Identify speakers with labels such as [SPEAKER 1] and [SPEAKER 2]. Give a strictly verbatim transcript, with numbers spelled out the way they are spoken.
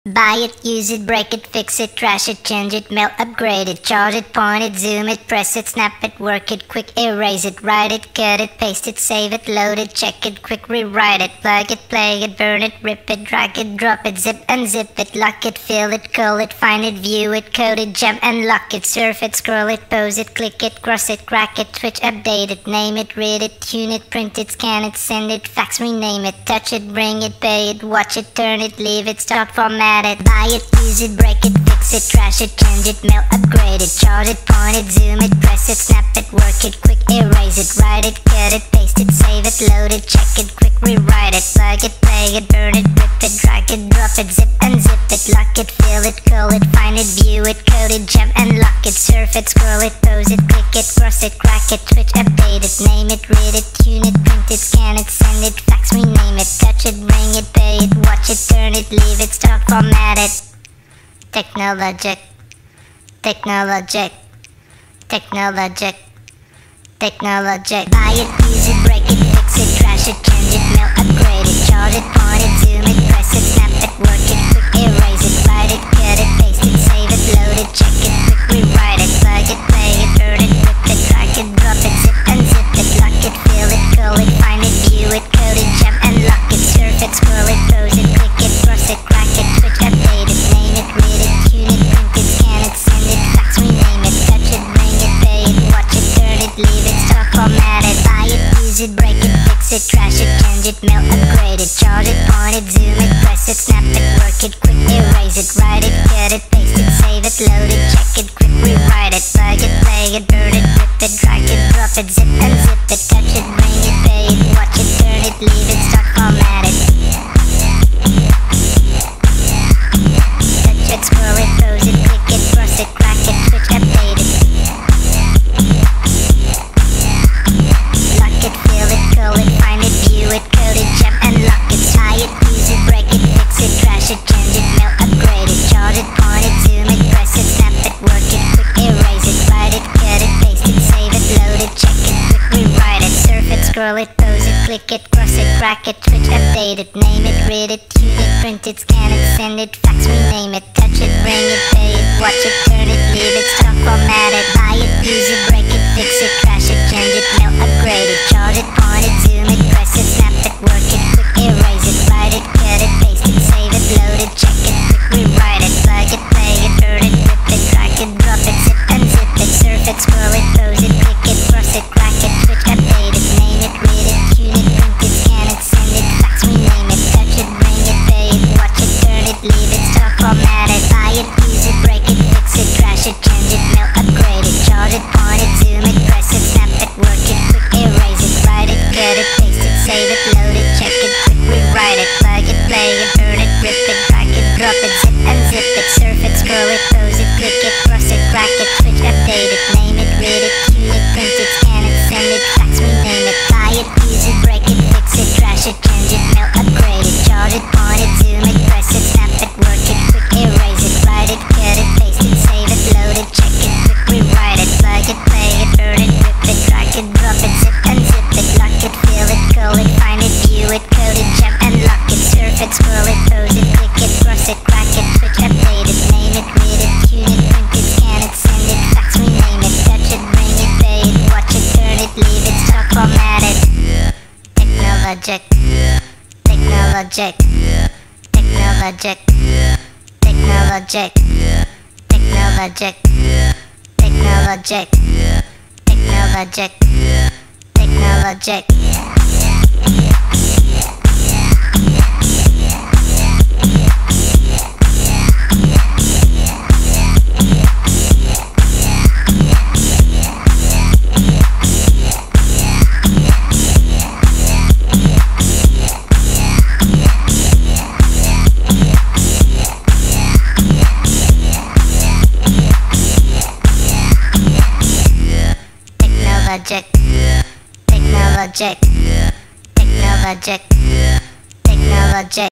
[SPEAKER 1] Buy it, use it, break it, fix it, trash it, change it, melt, upgrade it, charge it, point it, zoom it, press it, snap it, work it, quick erase it, write it, cut it, paste it, save it, load it, check it, quick rewrite it, plug it, play it, burn it, rip it, drag it, drop it, zip unzip it, lock it, fill it, call it, find it, view it, code it, jump and lock it, surf it, scroll it, pose it, click it, cross it, crack it, switch, update it, name it, read it, tune it, print it, scan it, send it, fax, rename it, touch it, bring it, pay it, watch it, turn it, leave it, start, format it, buy it, use it, break it, fix it, trash it, change it, melt, upgrade it, charge it, point it, zoom it, press it, snap it, work it, quick erase it, write it, cut it, paste it, save it, load it, check it, quick rewrite it, plug it, play it, burn it, rip it, drag it, drop it, zip unzip it, lock it, fill it, call it, find it, view it, code it, jump and lock it, surf it, scroll it, pose it, click it, cross it, crack it, switch, update it, name it, read it, tune it, print it, scan it, send it, fax, rename it, touch it, bring it, pay it, watch it, turn it, leave it, start, format it. Technologic, technologic, technologic, technologic. Buy it, use it, break it, fix it, trash it, change it, melt, upgrade it, charge it, point it, zoom it, press it, snap it, work it, quick erase it, write it, cut it, paste it, save it, load it, check it, quick rewrite it, plug it, play it, burn it, rip it, drag it, drop it, zip unzip it, lock it, fill it, call it, find it, view it, code it, jump and lock it, surf it, scroll it, pose it, click it, cross it, crack it, switch, update it, name it, read it, tune it, print it, scan it, send it, fax, rename it, touch it, bring it, pay it, watch it, turn it, leave it, start, format it, buy it, use it, break it, fix it, trash it, change it, melt, upgrade it, charge it, point it, zoom it, press it, snap it, work it, quick erase it, write it, cut it, paste it, save it, load it, check it, quick rewrite it, plug it, play it, burn it, rip it, drag it, drop it, zip unzip it, touch it, bring it, pay it, watch it, turn it, leave it, start, format it. Touch it, scroll it, pose it, click it, cross it, crack it, switch, update it. Lock it, fill it, call it, find it, view it, code it, jump and lock it, tie it, use it, break it, fix it, trash it, change it, melt, upgrade it, charge it, point it, zoom it, press it, snap it, work it, quick erase it, write it, cut it, paste it, save it, load it, check it, quick rewrite it, surf it, scroll it, pose it, click it, cross it, crack it, switch, update it, name it, read it, tune it, print it, scan it, send it, fax, rename it, touch it, bring it, pay it, watch it, turn it, leave it, start, format it, buy it, use it, break it, fix it, trash it, change it, melt, upgrade it, charge it, point it, zoom it, press it, snap it, work it, quick erase it, write it, cut it, paste it, save it, load it, check it, quick rewrite it, plug it, play it, burn it, rip it, drag it, drop it, zip unzip it, surf it, scroll it, pose it, click it, cross it, crack it, switch, update it, name it, read it, tune it, print it, scan it, send it, fax, rename it, touch it, bring it, pay it, watch it, turn it, leave it, start, format it, buy it, use it, break it, fix it, trash it, change it, melt, upgrade it, charge it, point it, zoom it, press it, snap it, work it, quick erase it, write it, cut it, paste it, save it, load it, check it, quick rewrite it, plug it, play it, burn it, rip it, drag it, drop it, zip unzip it, surf it, scroll it, pose it, click it, cross it, crack it, switch, update it, name it, read it, tune it, print it, scan it, send it, fax, rename it, buy it, use it, break it, fix it, trash it, change it, melt, upgrade it, charge it, point it, zoom it, press it, snap it, work it, quick erase it, write it, cut it, paste it, save it, load it, check it, quick rewrite it, plug it, play it, burn it, rip it, drag it, drop it, zip unzip it, lock it, fill it, call it, find it, view it, code it, jump and lock it, surf it, scroll it, pose it, click it, cross it, crack it, switch, update it, name it, read it, tune it, print it, scan it, send it, fax, rename it, touch it, bring it, pay it, watch it, turn it, leave it, start, format it. Technologic, technologic, technologic, technologic, technologic, technologic, technologic, technologic. Technologic, technologic, technologic, technologic.